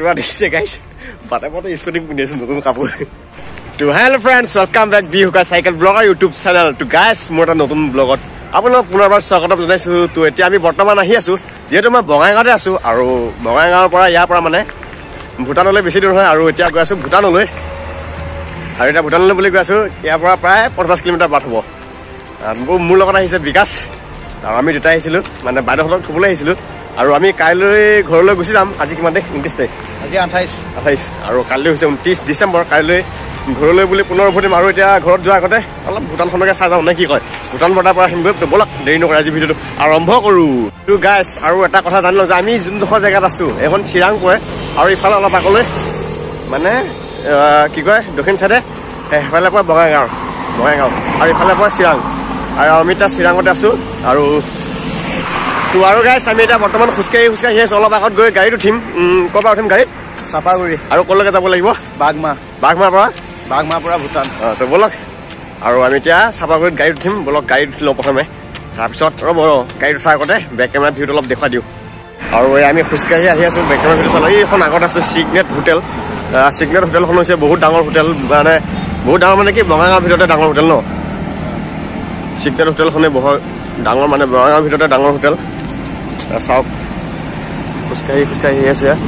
বেকটোৰা দেখিছে গাইছ বাটে বাটে স্পৰ্টিং পিন্ধি আছো নতুন কাপোৰ তো হেল্ল' ফ্ৰেণ্ডছ ৱেলকাম বেক বি হুকা চাইকেল ব্লগাৰ ইউটিউব চেনেল তো গাইছ মোৰ এটা নতুন ব্লগত আপোনালোক পুনৰবাৰ স্বাগতম জনাইছো তো এতিয়া আমি বৰ্তমান আহি আছো যেহেতু মই বঙাইগাঁৱতে আছো আৰু বঙাইগাঁৱৰ পৰা ইয়াৰ পৰা মানে ভূটানলৈ বেছি দূৰ হয় আৰু এতিয়া গৈ আছো ভূটানলৈ আৰু এতিয়া ভূটানলৈ বুলি গৈ আছো ইয়াৰ পৰা প্ৰায় 50 কিলোমিটাৰ বাট হ'ব মোৰ লগত আহিছে বিকাশ আৰু আমি দুটা আহিছিলো মানে বাইদেউহঁতক থবলৈ আহিছিলো আৰু আমি কাইলৈ ঘৰলৈ গুচি যাম আজি কিমান তাৰিখ 29 তাৰিখ আজি 28 আৰু কাইলৈ হৈছে 29 ডিচেম্বৰ কাইলৈ ঘৰলৈ বুলি পুনৰ উভতিম আৰু এতিয়া ঘৰত যোৱাৰ আগতে অলপ ভূটানখনকে চাই যাওঁ নে কি কয় ভূটান বৰ্ডাৰ পৰা আহিমগৈ ব'লক দেৰি নকৰে আজি ভিডিঅ'টো আৰম্ভ কৰোঁ তো গাইছ আৰু এটা কথা জানি লওঁ যে আমি যোনডোখৰ জেগাত আছোঁ এখন চিৰাং পৰে আৰু ইফালে অলপ আগলৈ মানে কি কয় দক্ষিণ চাইডে সেইফালে পৰা বঙাইগাঁও আৰু ইফালে পৰা চিৰাং আৰু আমি এতিয়া চিৰাঙতে আছোঁ আৰু তো আৰু গাইছ আমি এতিয়া বৰ্তমান খোজকাঢ়ি আছোঁ অলপ আগত গৈ গাড়ীত উঠিম ক'ৰ পৰা উঠিম গাড়ীত চাপাগুৰি আৰু ক'লৈকে যাব লাগিব বাঘমাৰ পৰা ভূটান তো ব'লক আৰু আমি এতিয়া চাপাগুৰিত গাড়ীত উঠিম ব'লক গাড়ীত উঠি লওঁ প্ৰথমে তাৰপিছত ৰ'ব গাড়ীত উঠাৰ আগতে বেক কেমেৰা ভিউটো অলপ দেখুৱাই দিওঁ আৰু এই আমি খোজকাঢ়ি আহি আছোঁ বেক কেমেৰা ভিউটো চালোঁ এইখন আগত আছে চিগনেট হোটেল হোটেলখন হৈছে বহুত ডাঙৰ হোটেল মানে বহুত ডাঙৰ মানে কি বঙাইগাঁৱৰ ভিতৰতে ডাঙৰ হোটেল ন চিগনেট হোটেলখনে বহুত ডাঙৰ মানে বঙাইগাঁৱৰ ভিতৰতে ডাঙৰ হোটেল চাওক খোজকাঢ়ি আহি আছোঁ ইয়াত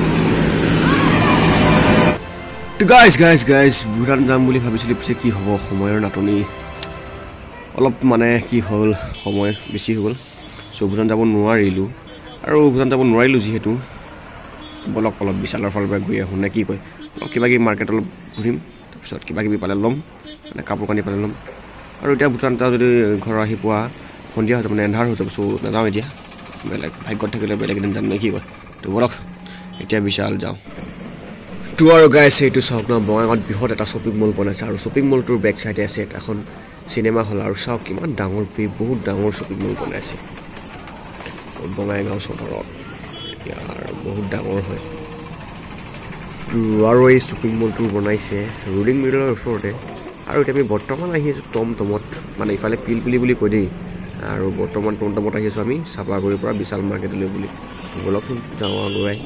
গাইজ ভূটান যাম বুলি ভাবিছিলোঁ পিছে কি হ'ব সময়ৰ নাটনি অলপ মানে কি হ'ল সময় বেছি হৈ গ'ল চ' ভূটান যাব নোৱাৰিলোঁ আৰু ভূটান যাব নোৱাৰিলোঁ যিহেতু ব'লক অলপ বিশালৰ ফালৰ পৰা ঘূৰি আহোঁ নে কি কয় অলপ কিবাকিবি মাৰ্কেট অলপ ঘূৰিম তাৰপিছত কিবাকিবি পালে ল'ম মানে কাপোৰ কানি পালে ল'ম আৰু এতিয়া ভূটান যাওঁ যদি ঘৰ আহি পোৱা সন্ধিয়া হৈ যাব মানে এন্ধাৰ হৈ যাব চ' নাযাওঁ এতিয়া বেলেগ ভাগ্যত থাকিলে বেলেগ এদিন যাম নে কি কয় তো ব'লক এতিয়া বিশাল যাওঁ তো আৰু গাইছে এইটো চাওক ন বঙাইগাঁৱত বৃহৎ এটা শ্বপিং মল বনাইছে আৰু শ্বপিং মলটোৰ বেক চাইডে আছে এখন চিনেমা হল আৰু চাওক কিমান ডাঙৰ বহুত ডাঙৰ শ্বপিং মল বনাইছে বঙাইগাঁও চহৰত ইয়াৰ বহুত ডাঙৰ হয় তো আৰু এই শ্বপিং মলটো বনাইছে ৰুলিং মিলৰ ওচৰতে আৰু এতিয়া আমি বৰ্তমান আহি আছোঁ টমটমত মানে ইফালে পিলপিলি বুলি কৈ দেই আৰু বৰ্তমান টমটমত আহি আছোঁ আমি চাপাগুৰিৰ পৰা বিশাল মাৰ্কেটলৈ বুলি ব'লকচোন যাওঁ আগুৱাই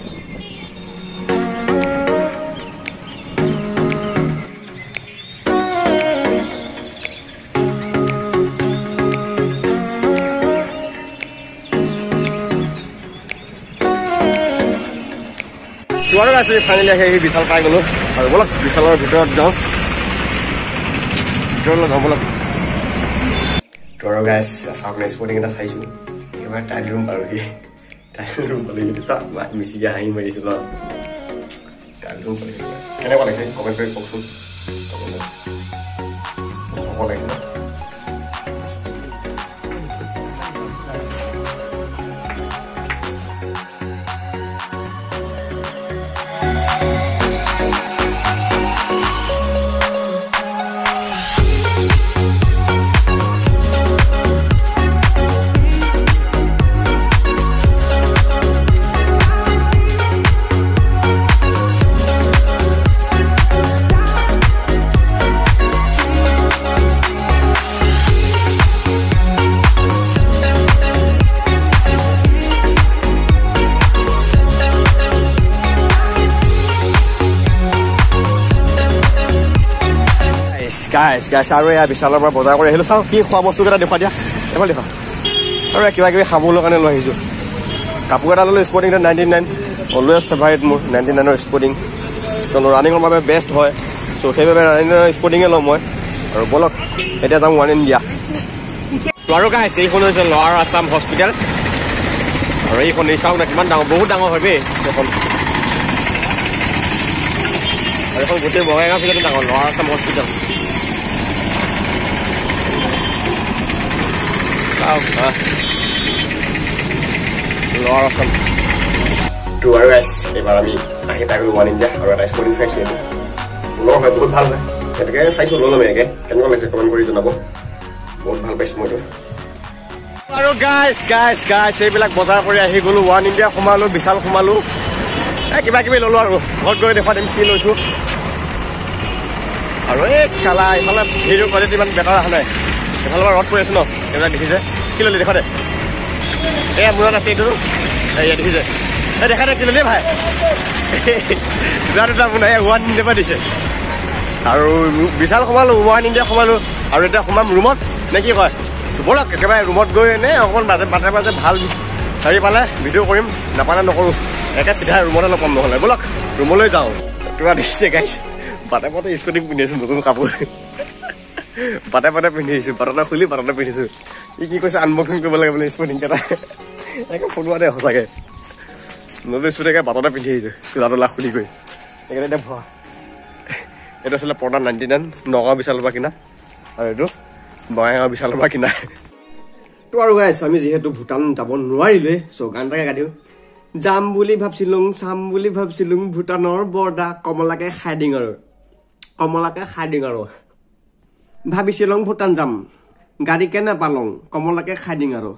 যোৱাৰো আছে ফাইনেলি আহি বিশাল পাই গ'লোঁ আৰু ব'লক বিশালৰ ভিতৰত যাওঁ ব'লক তো আৰু গাইছ চাউনে স্পৰ্টিং এটা চাইছোঁ একেবাৰে টাইল ৰুম পালোহি চোৱা মিচিকে হাঁহি মাৰিছোঁ ন টাইল ৰুম পালোহি কেনেকুৱা লাগিছে কমেণ্ট কৰি কওকচোন হ'ব লাগিছে গাইছ আৰু এয়া বিশালৰ পৰা বজাৰ কৰি আহিলোঁ চাওঁ কি খোৱা বস্তুকেইটা দেখুৱাই দিয়া এইফালে দেখুৱা আৰু কিবা কিবি খাবলৈ কাৰণে লৈ আহিছোঁ কাপোৰ এটা ল'লোঁ স্পৰ্টিং 99 অলৱেজ ফেভাৰিট মোৰ 99ৰ স্পৰ্টিং কিয়নো ৰানিঙৰ বাবে বেষ্ট হয় চ' সেইবাবে ৰানিঙৰ স্পৰ্টিঙে ল'ম মই আৰু ব'লক এতিয়া যাম ওৱান ইণ্ডিয়া আৰু গাইছ এইখন হৈছে লৱাৰ আছাম হস্পিটেল আৰু এইখন চাওক না কিমান ডাঙৰ বহুত ডাঙৰ হয় দেই সেইখন আৰু এইখন গোটেই বঙাইগাঁও ভিতৰতে ডাঙৰ lower Assam hospital lower Assam তো আৰু গাইছ এইবাৰ আমি আহি পাই গ'লোঁ ওৱান ইণ্ডিয়া আৰু এটা স্পৰ্টিং চাইছোঁ এইটো লৰ হয় বহুত ভাল হয় গতিকে চাইছোঁ লৈ ল'ম এনেকৈ কেনেকুৱা লাগিছে কমেণ্ট কৰি জনাব বহুত ভাল পাইছোঁ মইতো আৰু গাইছ এইবিলাক বজাৰ কৰি আহি গ'লোঁ ওৱান ইণ্ডিয়া সোমালোঁ বিশাল সোমালোঁ কিবা কিবি ল'লোঁ আৰু ঘৰত গৈ দেখুৱাই দিম কি লৈছোঁ আৰু এই চালা এইফালে ভিডিঅ' কোৱালিটি ইমান বেটাৰ অহা নাই এইফালৰ পৰা ৰদ পৰি আছে ন এইবিলাক দেখিছে কি ল'লি দেখা দে এয়া মূৰত আছে এইটো এয়া দেখিছে দেখা দেখিলে দেই ভাই দুটা আপোনাৰ ওৱান ইণ্ডিয়া পৰা দিছে আৰু বিশাল সোমালো ওৱান ইণ্ডিয়া সোমালো আৰু এতিয়া সোমাম ৰুমত নে কি কয় ব'লক একেবাৰে ৰুমত গৈ এনে অকণমান বাটে বাটে ভাল হেৰি পালে ভিডিঅ' কৰিম নাপালে নকৰোঁ একে চিধা ৰুমতে লগ পাম নহ'লে ব'লক ৰুমলৈ যাওঁ কিবা দেখিছে গাইছ বাটে বাটে স্কুটিং পিন্ধি আছোঁ নতুন কাপোৰ বাটে বাটে পিন্ধি আহিছোঁ বাটতে খুলি বাটতে পিন্ধিছোঁ ই কি কৈছে আনবক্সিং কৰিব লাগে বোলে স্কুটিংকেইটা একে ফটোৱা দে সঁচাকৈ নতুন স্কুটিংকে বাটতে পিন্ধি আহিছোঁ চোলা তোলা খুলি গৈ সেইকাৰণে এতিয়া ভুৱা এইটো আছিলে পৰ্দা 99 নগাঁও বিশালৰ পৰা কিনা আৰু এইটো বঙাইগাঁও বিশালৰ পৰা কিনা তো আৰু গাইছ আমি যিহেতু ভূটান যাব নোৱাৰিলোৱে চ' গান এটাকে গাই দিওঁ যাম বুলি ভাবছিলো চাম বুলি ভাবছিলো ভূটানৰ বৰ্ডা কমলাকে খাই দিং আৰু ভাবিছিলো ভূটান যাম গাড়ীকে নাপালং কমলাকে খাই দিং আৰু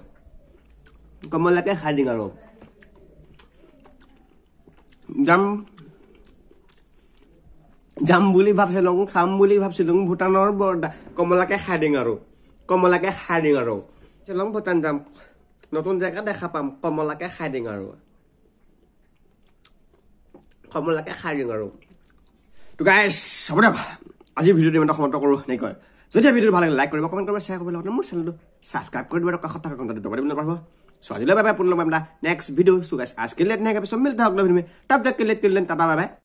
যাম বুলি ভাবছিলো খাম বুলি ভাবছিলো ভূটানৰ বৰ্ডা কমলাকে খাই দিং আৰু শ্বিলং ভূটান যাম নতুন জেগা দেখা পাম কমলাকে খাই দিং আৰু তো গাইছ হ'ব দিয়ক আজি ভিডিঅ'টো ইমান সমাপ্ত কৰোঁ নে কয় যদি ভিডিঅ'টো ভাল লাগে লাইক কৰিব কমেণ্ট কৰিব শ্বেয়াৰ কৰিব লগতে মোৰ চেনেলটো ছাবস্ক্ৰাইব কৰি দিব আৰু কাষত থকা ঘণ্টাটো দবাই দিব নাপাহৰিব চ' আজিলৈ বাই বাই পুনৰ লগ পাম নেক্সট ভিডিঅ' চ' গাইছ আজকে লেট নাই এপিছড মিলতে হক তব তক কে लिए टाटा बाय बाय